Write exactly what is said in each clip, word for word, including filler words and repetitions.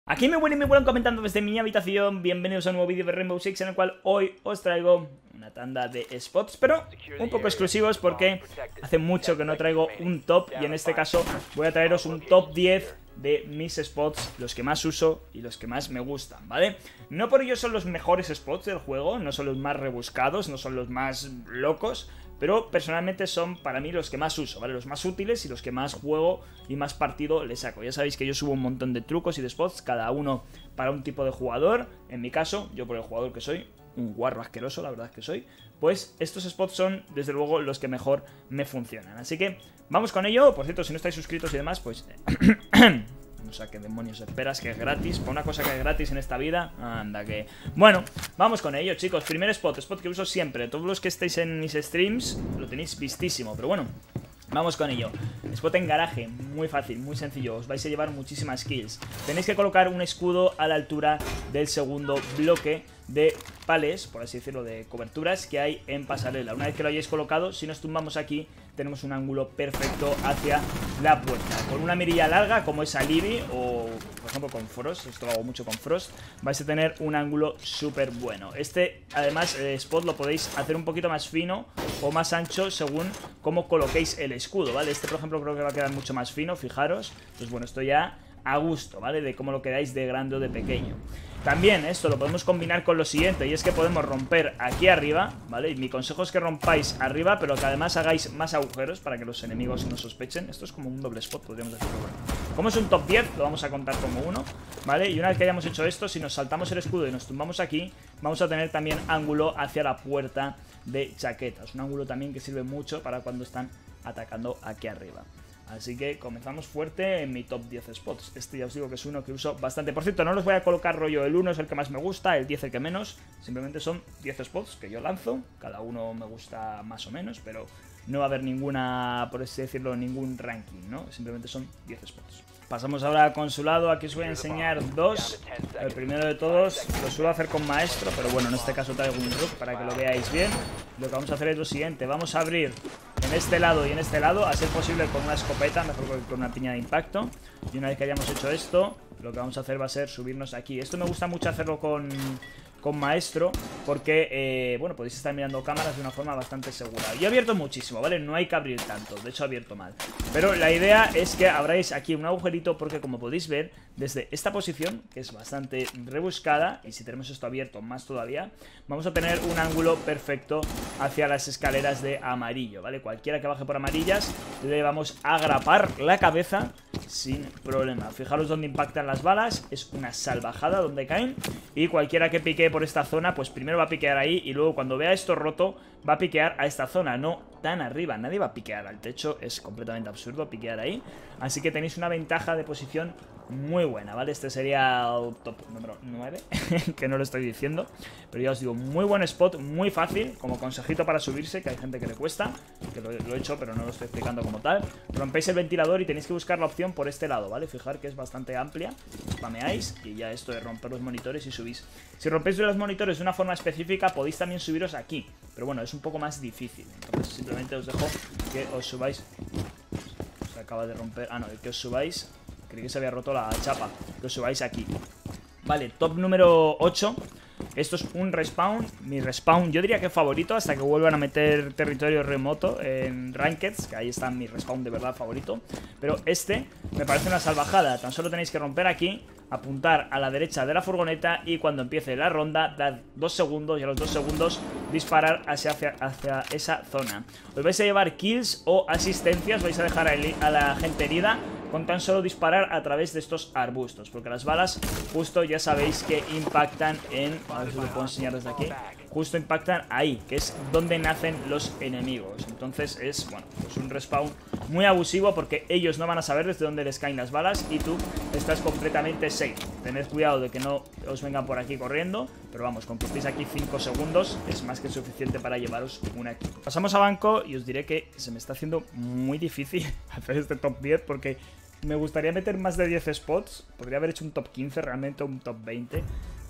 Aquí me vuelven y me vuelven comentando desde mi habitación. Bienvenidos a un nuevo vídeo de Rainbow Six, en el cual hoy os traigo una tanda de spots, pero un poco exclusivos porque hace mucho que no traigo un top. Y en este caso voy a traeros un top diez de mis spots, los que más uso y los que más me gustan, ¿vale? No por ello son los mejores spots del juego, no son los más rebuscados, no son los más locos, pero personalmente son para mí los que más uso, ¿vale? Los más útiles y los que más juego y más partido le saco. Ya sabéis que yo subo un montón de trucos y de spots, cada uno para un tipo de jugador. En mi caso, yo por el jugador que soy, un guarro asqueroso, la verdad es que soy, pues estos spots son desde luego los que mejor me funcionan. Así que vamos con ello. Por cierto, si no estáis suscritos y demás, pues... No sé qué demonios esperas, que es gratis. Por una cosa que es gratis en esta vida, anda que... Bueno, vamos con ello, chicos. Primer spot, spot que uso siempre. Todos los que estéis en mis streams lo tenéis vistísimo, pero bueno, vamos con ello. Spot en garaje, muy fácil, muy sencillo. Os vais a llevar muchísimas kills. Tenéis que colocar un escudo a la altura del segundo bloque de pales, por así decirlo, de coberturas que hay en pasarela. Una vez que lo hayáis colocado, si nos tumbamos aquí, tenemos un ángulo perfecto hacia la puerta. Con una mirilla larga, como es Alibi, o por ejemplo con Frost, esto lo hago mucho con Frost, vais a tener un ángulo súper bueno. Este, además, el spot lo podéis hacer un poquito más fino o más ancho según cómo coloquéis el escudo, ¿vale? Este, por ejemplo, creo que va a quedar mucho más fino, fijaros. Pues bueno, esto ya a gusto, ¿vale? De cómo lo queráis de grande o de pequeño. También esto lo podemos combinar con lo siguiente, y es que podemos romper aquí arriba, ¿vale? Y mi consejo es que rompáis arriba, pero que además hagáis más agujeros para que los enemigos no sospechen. Esto es como un doble spot, podríamos decirlo. Bueno, como es un top diez, lo vamos a contar como uno, ¿vale? Y una vez que hayamos hecho esto, si nos saltamos el escudo y nos tumbamos aquí, vamos a tener también ángulo hacia la puerta de chaquetas. Un ángulo también que sirve mucho para cuando están atacando aquí arriba. Así que comenzamos fuerte en mi top diez spots. Este ya os digo que es uno que uso bastante. Por cierto, no los voy a colocar rollo, el uno es el que más me gusta, el diez el que menos. Simplemente son diez spots que yo lanzo. Cada uno me gusta más o menos, pero no va a haber ninguna, por así decirlo, ningún ranking, ¿no? Simplemente son diez spots. Pasamos ahora a consulado. Aquí os voy a enseñar dos. El primero de todos lo suelo hacer con maestro, pero bueno, en este caso traigo un rook para que lo veáis bien. Lo que vamos a hacer es lo siguiente. Vamos a abrir en este lado y en este lado, a ser posible con una escopeta, mejor que con una piña de impacto. Y una vez que hayamos hecho esto, lo que vamos a hacer va a ser subirnos aquí. Esto me gusta mucho hacerlo con... con maestro, porque, eh, bueno, podéis estar mirando cámaras de una forma bastante segura. Yo he abierto muchísimo, ¿vale? No hay que abrir tanto, de hecho he abierto mal. Pero la idea es que abráis aquí un agujerito, porque como podéis ver, desde esta posición, que es bastante rebuscada, y si tenemos esto abierto más todavía, vamos a tener un ángulo perfecto hacia las escaleras de amarillo, ¿vale? Cualquiera que baje por amarillas, le vamos a agrapar la cabeza sin problema. Fijaros dónde impactan las balas, es una salvajada donde caen, y cualquiera que pique por esta zona, pues primero va a piquear ahí y luego cuando vea esto roto va a piquear a esta zona, no tan arriba. Nadie va a piquear al techo, es completamente absurdo piquear ahí. Así que tenéis una ventaja de posición muy buena, ¿vale? Este sería el top número nueve, que no lo estoy diciendo, pero ya os digo, muy buen spot, muy fácil, como consejito para subirse, que hay gente que le cuesta, que lo, lo he hecho, pero no lo estoy explicando como tal. Rompéis el ventilador y tenéis que buscar la opción por este lado, ¿vale? Fijar que es bastante amplia, spameáis y ya esto de romper los monitores y subís. Si rompéis los monitores de una forma específica, podéis también subiros aquí, pero bueno, es un poco más difícil, entonces simplemente os dejo que os subáis. Se acaba de romper, ah no, que os subáis. Creí que se había roto la chapa. Que os subáis aquí. Vale, top número ocho. Esto es un respawn. Mi respawn, yo diría que favorito, hasta que vuelvan a meter territorio remoto en Rankeds, que ahí está mi respawn de verdad favorito. Pero este me parece una salvajada. Tan solo tenéis que romper aquí, apuntar a la derecha de la furgoneta, y cuando empiece la ronda, dad dos segundos, y a los dos segundos disparar hacia, hacia, hacia esa zona. Os vais a llevar kills o asistencias, vais a dejar a, a la gente herida con tan solo disparar a través de estos arbustos, porque las balas justo ya sabéis que impactan en... A ver si lo puedo enseñar desde aquí. Justo impactan ahí, que es donde nacen los enemigos. Entonces es, bueno, pues un respawn muy abusivo, porque ellos no van a saber desde dónde les caen las balas y tú estás completamente safe. Tened cuidado de que no os vengan por aquí corriendo, pero vamos, con que estéis aquí cinco segundos es más que suficiente para llevaros una kill. Pasamos a banco y os diré que se me está haciendo muy difícil hacer este top diez, porque me gustaría meter más de diez spots. Podría haber hecho un top quince realmente, o un top veinte.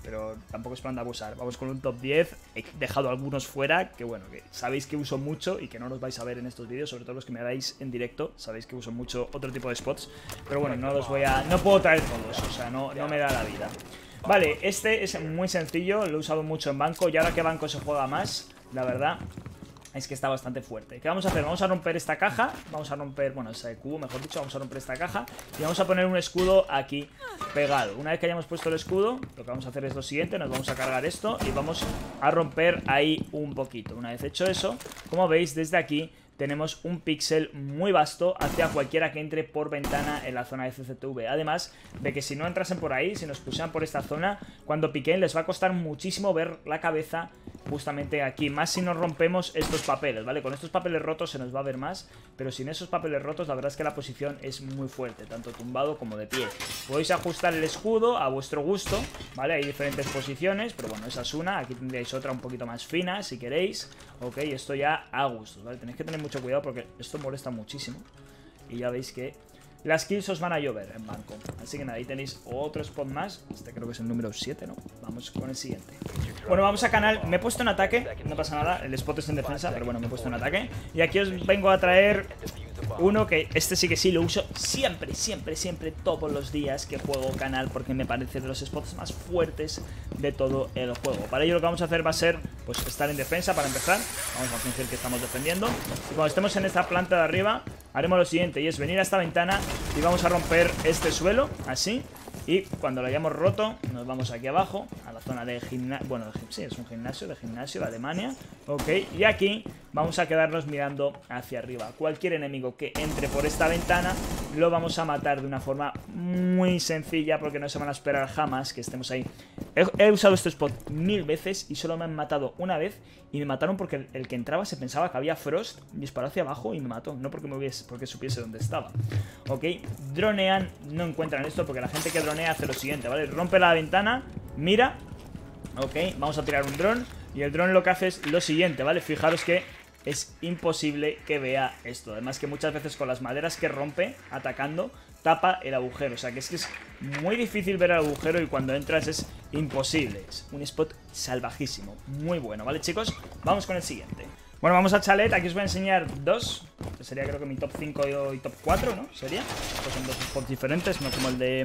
pero tampoco es plan de abusar. Vamos con un top diez, he dejado algunos fuera, que bueno, que sabéis que uso mucho y que no los vais a ver en estos vídeos, sobre todo los que me veis en directo, sabéis que uso mucho otro tipo de spots, pero bueno, no los voy a... no puedo traer todos, o sea, no, no me da la vida. Vale, este es muy sencillo, lo he usado mucho en banco y ahora que banco se juega más, la verdad... es que está bastante fuerte. ¿Qué vamos a hacer? Vamos a romper esta caja. Vamos a romper, bueno, ese cubo, mejor dicho. Vamos a romper esta caja y vamos a poner un escudo aquí pegado. Una vez que hayamos puesto el escudo, lo que vamos a hacer es lo siguiente. Nos vamos a cargar esto y vamos a romper ahí un poquito. Una vez hecho eso, como veis, desde aquí tenemos un píxel muy vasto hacia cualquiera que entre por ventana en la zona de C C T V. Además de que si no entrasen por ahí, si nos pusieran por esta zona, cuando piquen les va a costar muchísimo ver la cabeza justamente aquí. Más si nos rompemos estos papeles, ¿vale? Con estos papeles rotos se nos va a ver más, pero sin esos papeles rotos la verdad es que la posición es muy fuerte, tanto tumbado como de pie. Podéis ajustar el escudo a vuestro gusto, ¿vale? Hay diferentes posiciones, pero bueno, esa es una. Aquí tendréis otra un poquito más fina si queréis. Ok, esto ya a gustos, ¿vale? Tenéis que tener mucho cuidado porque esto molesta muchísimo. Y ya veis que las kills os van a llover en banco. Así que nada, ahí tenéis otro spot más. Este creo que es el número siete, ¿no? Vamos con el siguiente. Bueno, vamos a canal. Me he puesto en ataque, no pasa nada. El spot es en defensa, pero bueno, me he puesto en ataque. Y aquí os vengo a traer uno que este sí que sí lo uso siempre, siempre, siempre, todos los días que juego canal, porque me parece de los spots más fuertes de todo el juego. Para ello lo que vamos a hacer va a ser pues estar en defensa para empezar. Vamos a fingir que estamos defendiendo. Y cuando estemos en esta planta de arriba, haremos lo siguiente, y es venir a esta ventana y vamos a romper este suelo, así. Y cuando lo hayamos roto, nos vamos aquí abajo, a la zona de gimnasio. Bueno, sí, es un gimnasio, de gimnasio de Alemania. Ok, y aquí vamos a quedarnos mirando hacia arriba. Cualquier enemigo que entre por esta ventana lo vamos a matar de una forma muy sencilla, porque no se van a esperar jamás que estemos ahí. He, he usado este spot mil veces y solo me han matado una vez. Y me mataron porque el, el que entraba se pensaba que había Frost, disparó hacia abajo y me mató. No porque me hubiese, porque supiese dónde estaba. Ok, dronean, no encuentran esto porque la gente que dronea hace lo siguiente, ¿vale? Rompe la ventana, mira. Ok, vamos a tirar un dron. Y el dron lo que hace es lo siguiente, ¿vale? Fijaros que es imposible que vea esto. Además que muchas veces con las maderas que rompe atacando, tapa el agujero. O sea que es que es muy difícil ver el agujero y cuando entras es imposible. Es un spot salvajísimo. Muy bueno, ¿vale, chicos? Vamos con el siguiente. Bueno, vamos a Chalet. Aquí os voy a enseñar dos. Que sería creo que mi top cinco y top cuatro, ¿no? Sería. Estos son dos spots diferentes, no como el de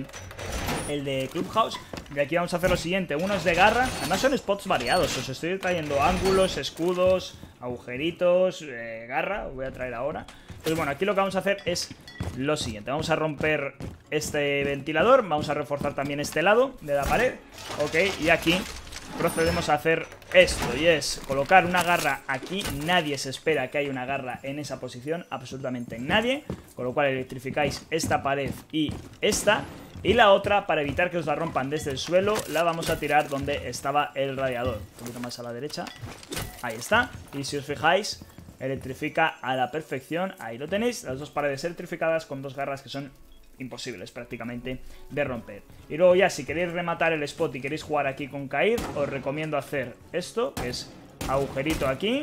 el de Clubhouse. Y aquí vamos a hacer lo siguiente. Uno es de garra. Además son spots variados. Os estoy trayendo ángulos, escudos, agujeritos, eh, garra. Os voy a traer ahora. Pues bueno, aquí lo que vamos a hacer es lo siguiente. Vamos a romper este ventilador. Vamos a reforzar también este lado de la pared. Ok, y aquí procedemos a hacer esto, y es colocar una garra aquí. Nadie se espera que haya una garra en esa posición, absolutamente nadie. Con lo cual electrificáis esta pared y esta. Y la otra, para evitar que os la rompan desde el suelo, la vamos a tirar donde estaba el radiador. Un poquito más a la derecha. Ahí está. Y si os fijáis, electrifica a la perfección. Ahí lo tenéis, las dos paredes electrificadas con dos garras que son imposibles prácticamente de romper. Y luego ya si queréis rematar el spot y queréis jugar aquí con Kaid, os recomiendo hacer esto, que es agujerito aquí.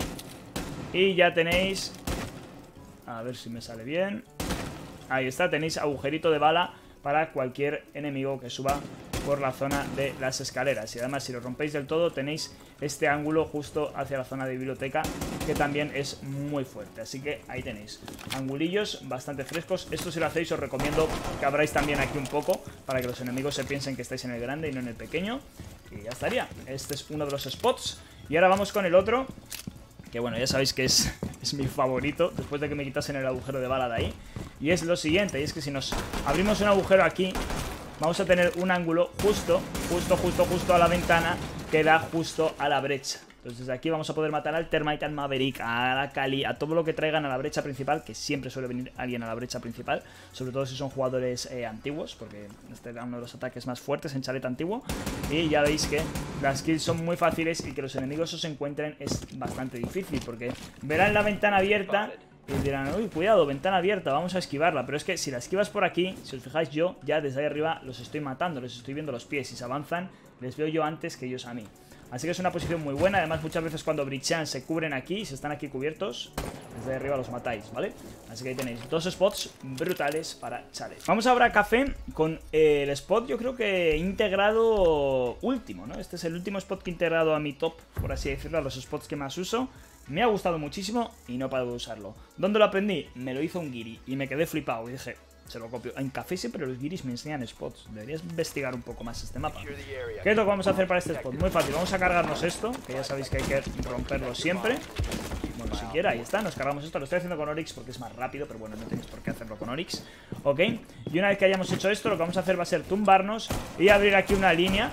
Y ya tenéis, a ver si me sale bien, ahí está, tenéis agujerito de bala para cualquier enemigo que suba por la zona de las escaleras. Y además si lo rompéis del todo tenéis este ángulo justo hacia la zona de biblioteca, que también es muy fuerte. Así que ahí tenéis angulillos bastante frescos. Esto si lo hacéis os recomiendo que abráis también aquí un poco, para que los enemigos se piensen que estáis en el grande y no en el pequeño. Y ya estaría. Este es uno de los spots. Y ahora vamos con el otro, que bueno, ya sabéis que es, es mi favorito, después de que me quitasen el agujero de bala de ahí. Y es lo siguiente, y es que si nos abrimos un agujero aquí, vamos a tener un ángulo justo, justo, justo, justo a la ventana, que da justo a la brecha. Entonces desde aquí vamos a poder matar al Termite, al Maverick, a la Kali, a todo lo que traigan a la brecha principal, que siempre suele venir alguien a la brecha principal, sobre todo si son jugadores eh, antiguos, porque este era uno de los ataques más fuertes en Chalet antiguo. Y ya veis que las kills son muy fáciles y que los enemigos os encuentren es bastante difícil, porque verán la ventana abierta y dirán, uy, cuidado, ventana abierta, vamos a esquivarla. Pero es que si la esquivas por aquí, si os fijáis, yo ya desde ahí arriba los estoy matando, les estoy viendo los pies. Si se avanzan, les veo yo antes que ellos a mí. Así que es una posición muy buena. Además, muchas veces cuando breachean se cubren aquí. Y si están aquí cubiertos, desde arriba los matáis, ¿vale? Así que ahí tenéis dos spots brutales para challenge. Vamos ahora a café con eh, el spot, yo creo que integrado último, ¿no? Este es el último spot que he integrado a mi top, por así decirlo, a los spots que más uso. Me ha gustado muchísimo y no paro de usarlo. ¿Dónde lo aprendí? Me lo hizo un guiri y me quedé flipado y dije, se lo copio. En café siempre los guiris me enseñan spots. Deberías investigar un poco más este mapa. ¿Qué es lo que vamos a hacer para este spot? Muy fácil, vamos a cargarnos esto, que ya sabéis que hay que romperlo siempre. Bueno, siquiera, ahí está, nos cargamos esto. Lo estoy haciendo con Oryx porque es más rápido, pero bueno, no tenéis por qué hacerlo con Oryx. Ok, y una vez que hayamos hecho esto, lo que vamos a hacer va a ser tumbarnos y abrir aquí una línea.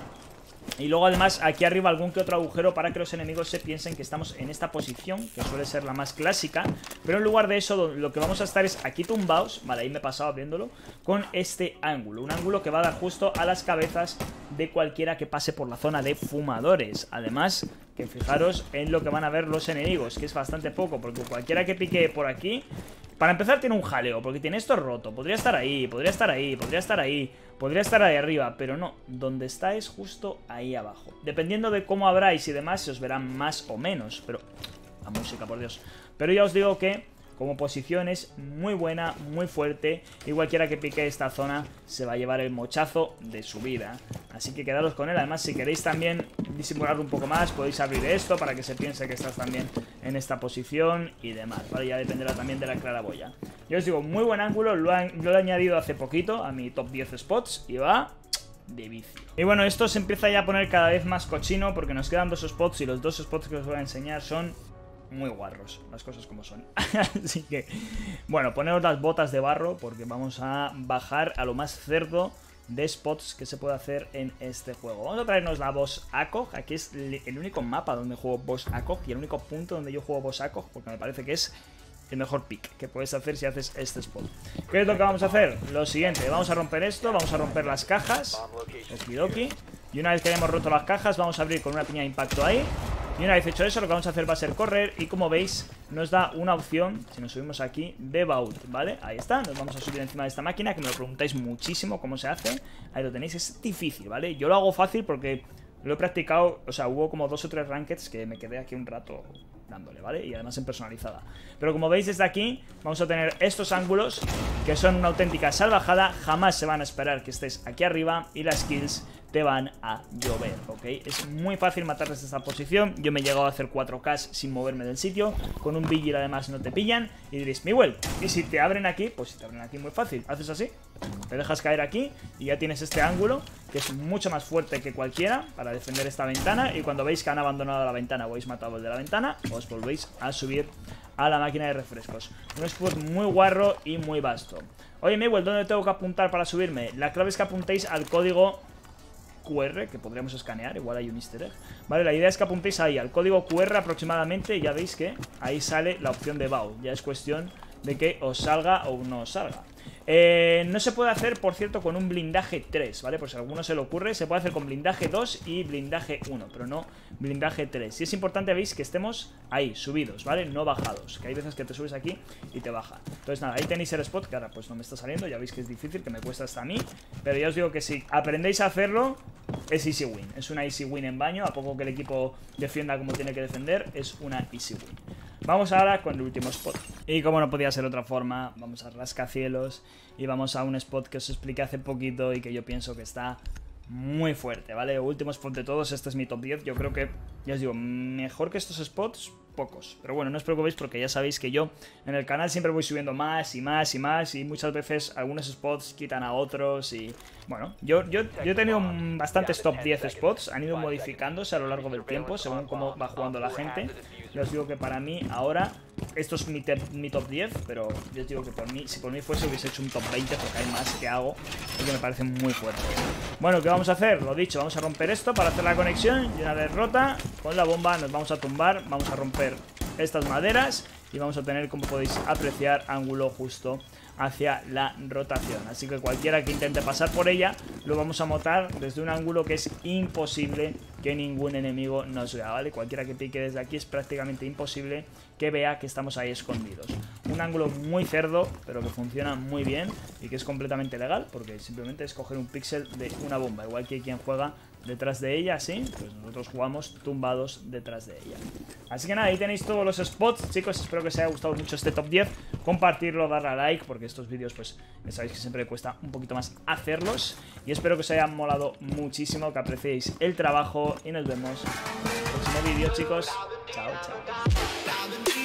Y luego además aquí arriba algún que otro agujero para que los enemigos se piensen que estamos en esta posición, que suele ser la más clásica. Pero en lugar de eso lo que vamos a estar es aquí tumbados, vale, ahí me he pasado abriéndolo, con este ángulo. Un ángulo que va a dar justo a las cabezas de cualquiera que pase por la zona de fumadores. Además, que fijaros en lo que van a ver los enemigos, que es bastante poco, porque cualquiera que pique por aquí... Para empezar tiene un jaleo, porque tiene esto roto. Podría estar ahí, podría estar ahí, podría estar ahí, podría estar ahí arriba, pero no. Donde está es justo ahí abajo. Dependiendo de cómo abráis y demás, se os verá más o menos. Pero... la música, por Dios. Pero ya os digo que como posición es muy buena, muy fuerte. Y cualquiera que pique esta zona se va a llevar el mochazo de su vida. Así que quedaros con él. Además, si queréis también disimular un poco más, podéis abrir esto para que se piense que estás también en esta posición y demás, ¿vale? Ya dependerá también de la claraboya. Yo os digo, muy buen ángulo. Lo, han, lo he añadido hace poquito a mi top diez spots y va... de vicio. Y bueno, esto se empieza ya a poner cada vez más cochino porque nos quedan dos spots y los dos spots que os voy a enseñar son muy guarros, las cosas como son. Así que, bueno, poneros las botas de barro porque vamos a bajar a lo más cerdo de spots que se puede hacer en este juego. Vamos a traernos la Boss A C O G. Aquí es el único mapa donde juego Boss A C O G y el único punto donde yo juego Boss A C O G porque me parece que es el mejor pick que puedes hacer si haces este spot. ¿Qué es lo que vamos a hacer? Lo siguiente, vamos a romper esto, vamos a romper las cajas, okidoki, y una vez que hayamos roto las cajas vamos a abrir con una piña de impacto ahí. Y una vez hecho eso, lo que vamos a hacer va a ser correr. Y como veis, nos da una opción, si nos subimos aquí, de vault, ¿vale? Ahí está, nos vamos a subir encima de esta máquina, que me lo preguntáis muchísimo cómo se hace. Ahí lo tenéis, es difícil, ¿vale? Yo lo hago fácil porque lo he practicado, o sea, hubo como dos o tres rankeds que me quedé aquí un rato dándole, ¿vale? Y además en personalizada. Pero como veis desde aquí, vamos a tener estos ángulos que son una auténtica salvajada. Jamás se van a esperar que estés aquí arriba y las kills te van a llover, ¿ok? Es muy fácil matar desde esta posición. Yo me he llegado a hacer cuatro K sin moverme del sitio. Con un Vigil además no te pillan. Y diréis, Miguel, ¿y si te abren aquí? Pues si te abren aquí muy fácil. Haces así, te dejas caer aquí y ya tienes este ángulo que es mucho más fuerte que cualquiera para defender esta ventana. Y cuando veis que han abandonado la ventana o habéis matado el de la ventana, os volvéis a subir a la máquina de refrescos. Un spot muy guarro y muy vasto. Oye, Miguel, ¿dónde tengo que apuntar para subirme? La clave es que apuntéis al código Q R, que podríamos escanear, igual hay un easter egg. Vale, la idea es que apuntéis ahí al código Q R aproximadamente y ya veis que ahí sale la opción de B A U. Ya es cuestión de que os salga o no os salga. Eh, no se puede hacer, por cierto, con un blindaje tres, ¿vale? Por si a alguno se le ocurre, se puede hacer con blindaje dos y blindaje uno, pero no blindaje tres. Y es importante, veis, que estemos ahí, subidos, ¿vale? No bajados, que hay veces que te subes aquí y te baja. Entonces nada, ahí tenéis el spot, que ahora pues no me está saliendo, ya veis que es difícil, que me cuesta hasta a mí. Pero ya os digo que si aprendéis a hacerlo, es easy win. Es una easy win en baño, a poco que el equipo defienda como tiene que defender, es una easy win. Vamos ahora con el último spot. Y como no podía ser otra forma, vamos a rascacielos y vamos a un spot que os expliqué hace poquito y que yo pienso que está muy fuerte, ¿vale? Último spot de todos, este es mi top diez. Yo creo que, ya os digo, mejor que estos spots, pocos. Pero bueno, no os preocupéis porque ya sabéis que yo en el canal siempre voy subiendo más y más y más. Y muchas veces algunos spots quitan a otros y... Bueno, yo, yo, yo he tenido bastantes top diez spots. Han ido modificándose a lo largo del tiempo según cómo va jugando la gente. Yo os digo que para mí ahora esto es mi, mi top diez, pero yo os digo que por mí, si por mí fuese hubiese hecho un top veinte porque hay más que hago y que me parece muy fuerte. Bueno, ¿qué vamos a hacer? Lo dicho, vamos a romper esto para hacer la conexión y una vez rota, con la bomba nos vamos a tumbar, vamos a romper estas maderas y vamos a tener, como podéis apreciar, ángulo justo hacia la rotación. Así que cualquiera que intente pasar por ella lo vamos a matar desde un ángulo que es imposible que ningún enemigo nos vea, ¿vale? Cualquiera que pique desde aquí es prácticamente imposible que vea que estamos ahí escondidos. Un ángulo muy cerdo, pero que funciona muy bien y que es completamente legal porque simplemente es coger un píxel de una bomba, igual que quien juega detrás de ella, ¿sí? Pues nosotros jugamos tumbados detrás de ella. Así que nada, ahí tenéis todos los spots, chicos. Espero que os haya gustado mucho este top diez. Compartirlo, darle a like, porque estos vídeos, pues, ya sabéis que siempre cuesta un poquito más hacerlos. Y espero que os haya molado muchísimo, que apreciéis el trabajo. Y nos vemos en el próximo vídeo, chicos. Chao, chao.